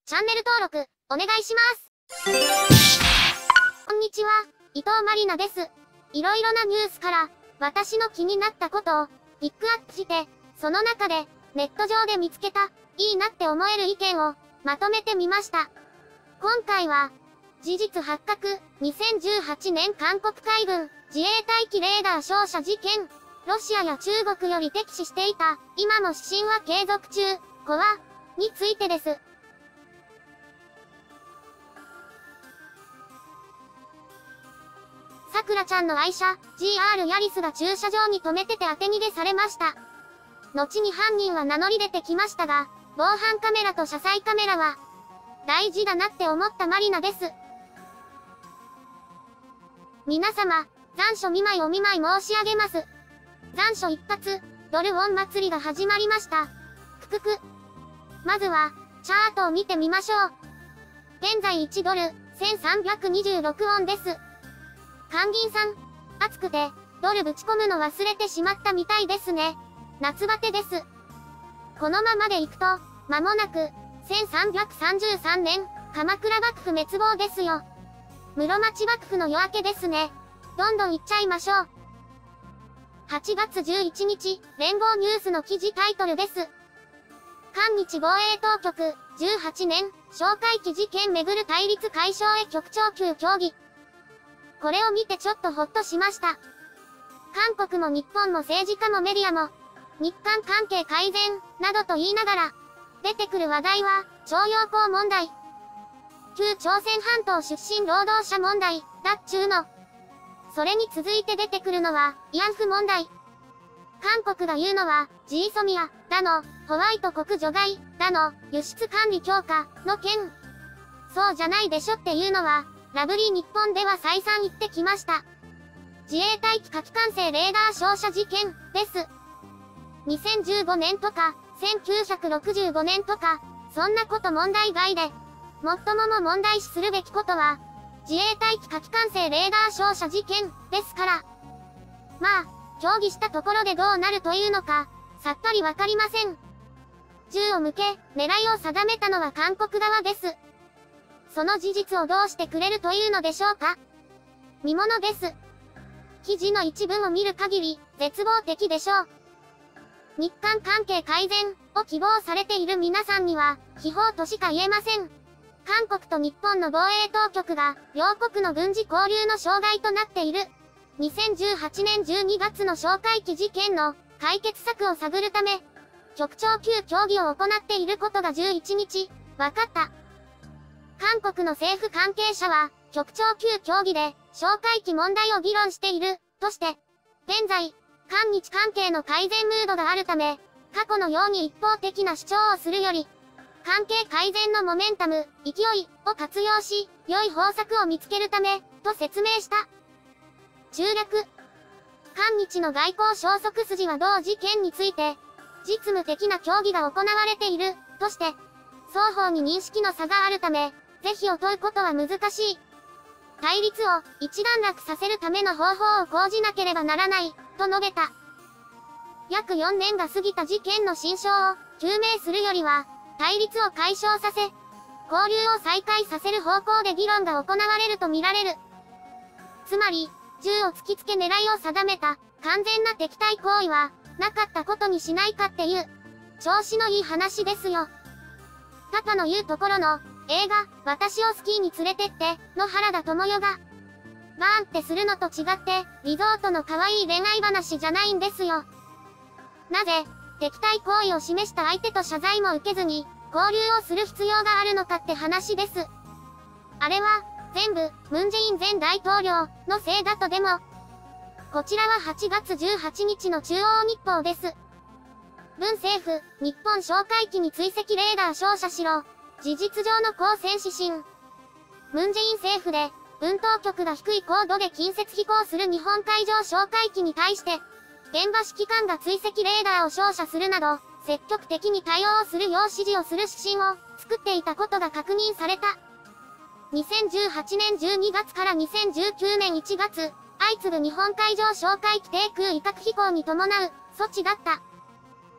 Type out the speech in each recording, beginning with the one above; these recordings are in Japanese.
チャンネル登録、お願いします。こんにちは、伊藤まりなです。いろいろなニュースから、私の気になったことを、ピックアップして、その中で、ネット上で見つけた、いいなって思える意見を、まとめてみました。今回は、事実発覚、2018年韓国海軍、自衛隊機レーダー照射事件。ロシアや中国より敵視していた、今も指針は継続中、コア、についてです。さくらちゃんの愛車、GR ヤリスが駐車場に止めてて当て逃げされました。後に犯人は名乗り出てきましたが、防犯カメラと車載カメラは、大事だなって思ったまりなです。皆様、残暑見舞いお見舞い申し上げます。残暑一発、ドルウォン祭りが始まりました。くくく。まずは、チャートを見てみましょう。現在1ドル、1326ウォンです。韓銀さん、暑くて、ドルぶち込むの忘れてしまったみたいですね。夏バテです。このままでいくと、間もなく、1333年、鎌倉幕府滅亡ですよ。室町幕府の夜明けですね。どんどんいっちゃいましょう。8月11日、連合ニュースの記事タイトルです。韓日防衛当局、18年、哨戒機事件めぐる対立解消へ局長級協議。これを見てちょっとほっとしました。韓国も日本も政治家もメディアも、日韓関係改善、などと言いながら、出てくる話題は、徴用工問題。旧朝鮮半島出身労働者問題、だっちゅうの。それに続いて出てくるのは、慰安婦問題。韓国が言うのは、GSOMIA、だの、ホワイト国除外、だの、輸出管理強化、の件。そうじゃないでしょっていうのは、ラブリー日本では再三言ってきました。自衛隊機火器管制レーダー照射事件、です。2015年とか、1965年とか、そんなこと問題外で、最も問題視するべきことは、自衛隊機火器管制レーダー照射事件、ですから。まあ、協議したところでどうなるというのか、さっぱりわかりません。銃を向け、狙いを定めたのは韓国側です。その事実をどうしてくれるというのでしょうか。見ものです。記事の一文を見る限り、絶望的でしょう。日韓関係改善を希望されている皆さんには、秘宝としか言えません。韓国と日本の防衛当局が、両国の軍事交流の障害となっている。2018年12月の哨戒機事件の解決策を探るため、局長級協議を行っていることが11日、分かった。韓国の政府関係者は、局長級協議で、哨戒機問題を議論している、として、現在、韓日関係の改善ムードがあるため、過去のように一方的な主張をするより、関係改善のモメンタム、勢いを活用し、良い方策を見つけるため、と説明した。中略。韓日の外交消息筋は同事件について、実務的な協議が行われている、として、双方に認識の差があるため、是非を問うことは難しい。対立を一段落させるための方法を講じなければならない、と述べた。約4年が過ぎた事件の真相を究明するよりは、対立を解消させ、交流を再開させる方向で議論が行われると見られる。つまり、銃を突きつけ狙いを定めた完全な敵対行為はなかったことにしないかっていう、調子のいい話ですよ。パパの言うところの、映画、私をスキーに連れてって、の原田知世が、バーンってするのと違って、リゾートの可愛い恋愛話じゃないんですよ。なぜ、敵対行為を示した相手と謝罪も受けずに、交流をする必要があるのかって話です。あれは、全部、ムンジェイン前大統領のせいだとでも。こちらは8月18日の中央日報です。文政府、日本哨戒機に追跡レーダー照射しろ。事実上の公選指針。ムンジェイン政府で、軍当局が低い高度で近接飛行する日本海上哨戒機に対して、現場指揮官が追跡レーダーを照射するなど、積極的に対応するよう指示をする指針を作っていたことが確認された。2018年12月から2019年1月、相次ぐ日本海上哨戒機低空威嚇飛行に伴う措置だった。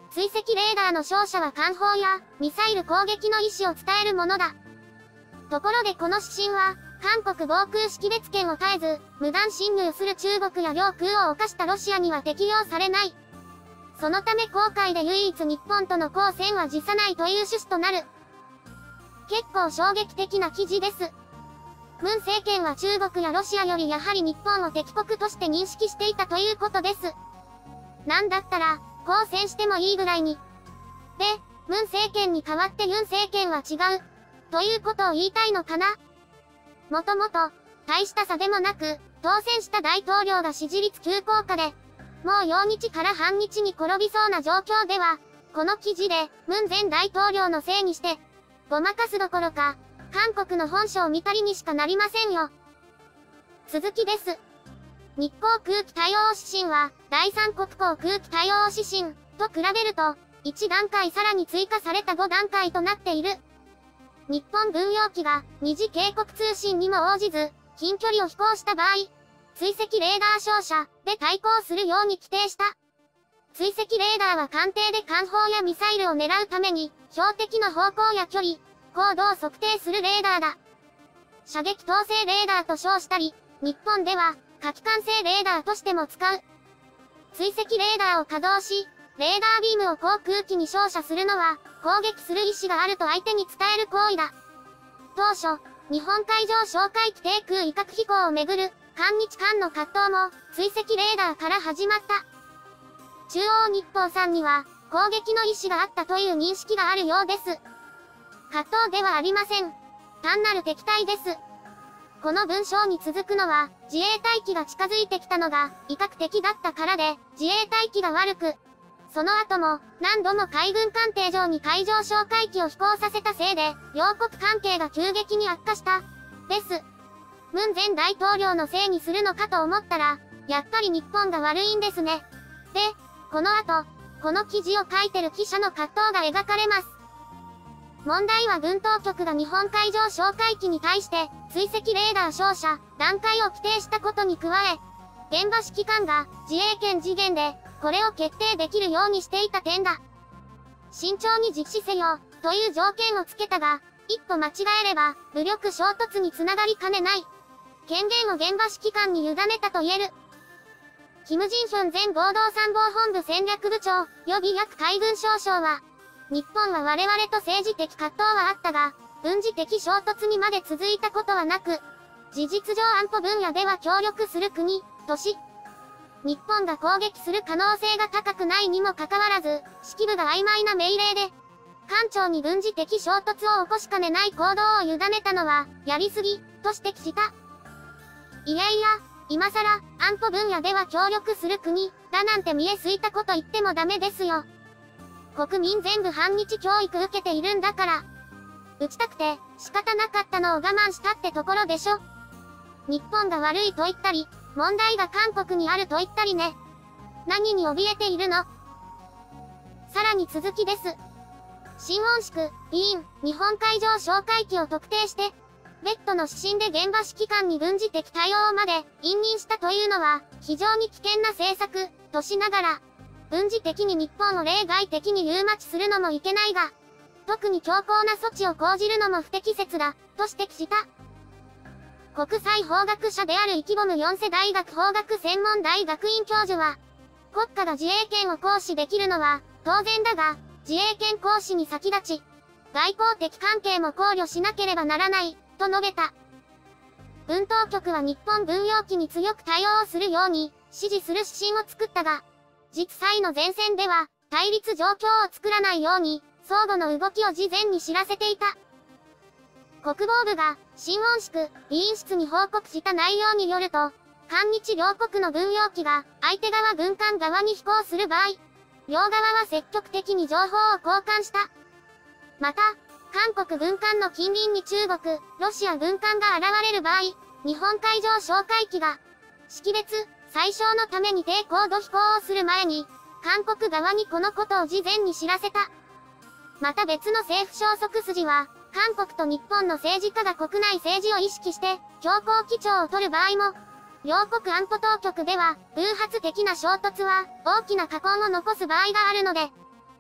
追跡レーダーの照射は艦砲やミサイル攻撃の意思を伝えるものだ。ところでこの指針は、韓国防空識別圏を絶えず、無断侵入する中国や領空を侵したロシアには適用されない。そのため航海で唯一日本との交戦は辞さないという趣旨となる。結構衝撃的な記事です。文政権は中国やロシアよりやはり日本を敵国として認識していたということです。なんだったら、交戦してもいいぐらいに。で、文政権に代わってユン政権は違う。ということを言いたいのかな？もともと、大した差でもなく、当選した大統領が支持率急降下で、もう4日から半日に転びそうな状況では、この記事で、文前大統領のせいにして、ごまかすどころか、韓国の本性を見たりにしかなりませんよ。続きです。日航空機対応指針は、第三国航空機対応指針と比べると、1段階さらに追加された5段階となっている。日本軍用機が二次警告通信にも応じず、近距離を飛行した場合、追跡レーダー照射で対抗するように規定した。追跡レーダーは艦艇で艦砲やミサイルを狙うために、標的の方向や距離、高度を測定するレーダーだ。射撃統制レーダーと称したり、日本では、火器管制レーダーとしても使う。追跡レーダーを稼働し、レーダービームを航空機に照射するのは、攻撃する意思があると相手に伝える行為だ。当初、日本海上哨戒機低空威嚇飛行をめぐる、韓日間の葛藤も、追跡レーダーから始まった。中央日報さんには、攻撃の意思があったという認識があるようです。葛藤ではありません。単なる敵対です。この文章に続くのは、自衛隊機が近づいてきたのが、威嚇的だったからで、自衛隊機が悪く、その後も、何度も海軍艦艇上に海上哨戒機を飛行させたせいで、両国関係が急激に悪化した。です。文前大統領のせいにするのかと思ったら、やっぱり日本が悪いんですね。で、この後、この記事を書いてる記者の葛藤が描かれます。問題は軍当局が日本海上哨戒機に対して、追跡レーダー照射、段階を規定したことに加え、現場指揮官が自衛権次元で、これを決定できるようにしていた点だ。慎重に実施せよ、という条件をつけたが、一歩間違えれば、武力衝突につながりかねない。権限を現場指揮官に委ねたと言える。キム・ジンヒョン前合同参謀本部戦略部長、予備役海軍少将は、日本は我々と政治的葛藤はあったが、軍事的衝突にまで続いたことはなく、事実上安保分野では協力する国、都市。日本が攻撃する可能性が高くないにもかかわらず、指揮部が曖昧な命令で、艦長に軍事的衝突を起こしかねない行動を委ねたのは、やりすぎ、と指摘した。いやいや、今更、安保分野では協力する国、だなんて見えすいたこと言ってもダメですよ。国民全部反日教育受けているんだから。打ちたくて、仕方なかったのを我慢したってところでしょ。日本が悪いと言ったり、問題が韓国にあると言ったりね。何に怯えているの？さらに続きです。新恩宿、委員、日本海上哨戒機を特定して、別途の指針で現場指揮官に軍事的対応まで委任したというのは、非常に危険な政策、としながら、軍事的に日本を例外的に誘待するのもいけないが、特に強硬な措置を講じるのも不適切だ、と指摘した。国際法学者であるイキボム4世大学法学専門大学院教授は、国家が自衛権を行使できるのは当然だが、自衛権行使に先立ち、外交的関係も考慮しなければならない、と述べた。軍当局は日本軍用機に強く対応するように指示する指針を作ったが、実際の前線では対立状況を作らないように、相互の動きを事前に知らせていた。国防部が、新恩宿、委員室に報告した内容によると、韓日両国の軍用機が、相手側軍艦側に飛行する場合、両側は積極的に情報を交換した。また、韓国軍艦の近隣に中国、ロシア軍艦が現れる場合、日本海上哨戒機が、識別、最小のために低高度飛行をする前に、韓国側にこのことを事前に知らせた。また別の政府消息筋は、韓国と日本の政治家が国内政治を意識して、強硬基調を取る場合も、両国安保当局では、偶発的な衝突は、大きな禍根を残す場合があるので、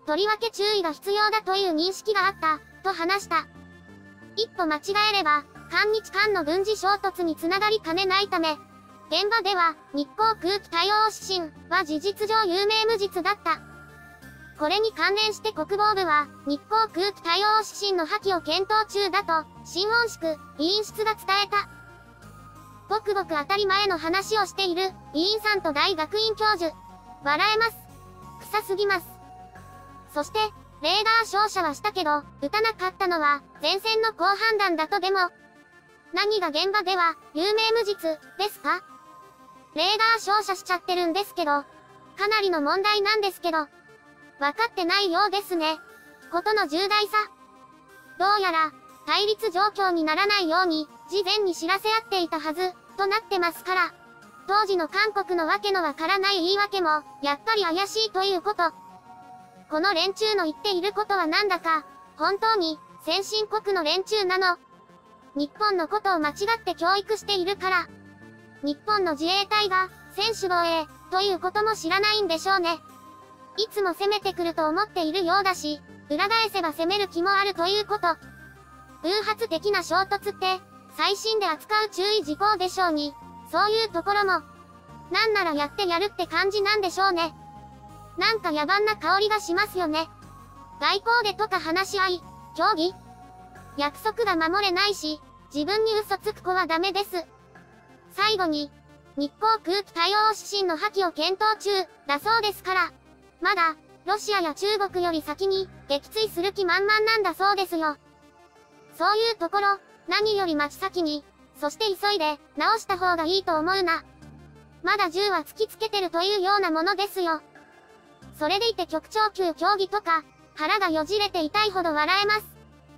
とりわけ注意が必要だという認識があった、と話した。一歩間違えれば、韓日間の軍事衝突につながりかねないため、現場では、日航空機対応指針は事実上有名無実だった。これに関連して国防部は、日航空機対応指針の破棄を検討中だと、新聞宿、委員室が伝えた。ごくごく当たり前の話をしている、委員さんと大学院教授。笑えます。臭すぎます。そして、レーダー照射はしたけど、撃たなかったのは、前線の好判断だとでも。何が現場では、有名無実、ですか？レーダー照射しちゃってるんですけど、かなりの問題なんですけど、分かってないようですね。ことの重大さ。どうやら、対立状況にならないように、事前に知らせ合っていたはず、となってますから。当時の韓国のわけのわからない言い訳も、やっぱり怪しいということ。この連中の言っていることはなんだか、本当に、先進国の連中なの。日本のことを間違って教育しているから。日本の自衛隊が、専守防衛、ということも知らないんでしょうね。いつも攻めてくると思っているようだし、裏返せば攻める気もあるということ。偶発的な衝突って、最新で扱う注意事項でしょうに、そういうところも、なんならやってやるって感じなんでしょうね。なんか野蛮な香りがしますよね。外交でとか話し合い、協議？約束が守れないし、自分に嘘つく子はダメです。最後に、日航空機対応指針の破棄を検討中、だそうですから。まだ、ロシアや中国より先に、撃墜する気満々なんだそうですよ。そういうところ、何より真っ先に、そして急いで、直した方がいいと思うな。まだ銃は突きつけてるというようなものですよ。それでいて局長級競技とか、腹がよじれて痛いほど笑えます。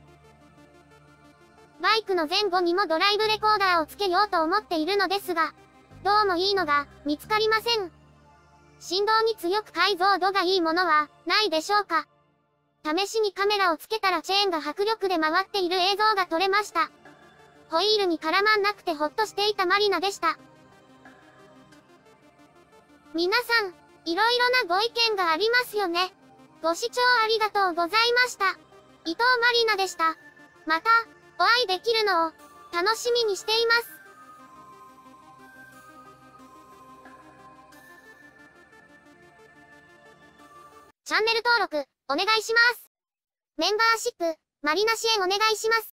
バイクの前後にもドライブレコーダーをつけようと思っているのですが、どうもいいのが、見つかりません。振動に強く解像度がいいものは、ないでしょうか。試しにカメラをつけたらチェーンが迫力で回っている映像が撮れました。ホイールに絡まんなくてほっとしていたマリナでした。皆さん、いろいろなご意見がありますよね。ご視聴ありがとうございました。伊藤マリナでした。また、お会いできるのを、楽しみにしています。チャンネル登録、お願いします。メンバーシップ、マリナ支援お願いします。